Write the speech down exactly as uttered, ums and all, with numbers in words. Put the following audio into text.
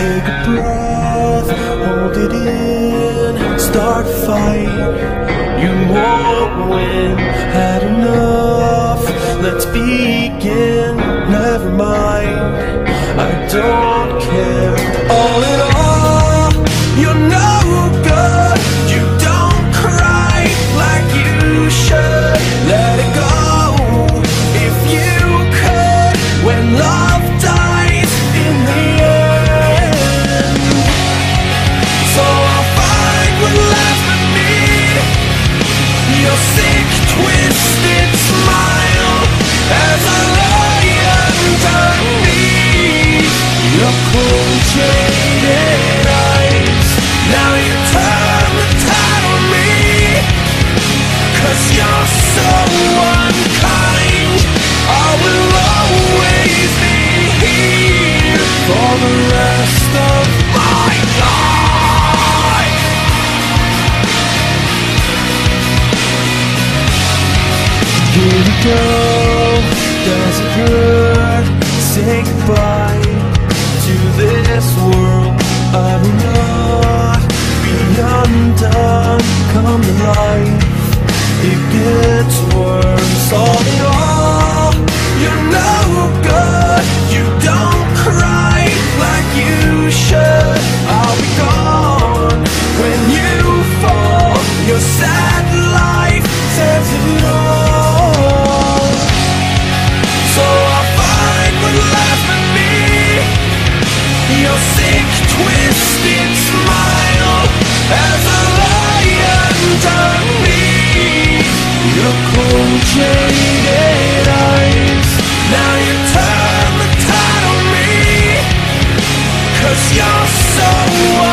Take a breath, hold it in, start a fight. You won't win, had enough, let's begin. Never mind, I don't care. All in all, you're no good. You don't cry like you should. Let it go, if you could. When love dies in the end. So I'll find what left of me, your sick, twisted smile, as I lie underneath your cold, jaded eyes. Now you turn the tide on me, 'cause you're so unkind. I will always be here for the rest of my life. Here we go, does it hurt? Say goodbye to this world. I will not be undone. Come to life, it gets worse. All in all, you're no good. You don't cry like you should. I'll be gone when you fall. Your sad life says it all. So I'll find what left of me, your sick, twisted smile, as I lie underneath your cold, jaded eyes. Now you turn the tide on me, 'cause you're so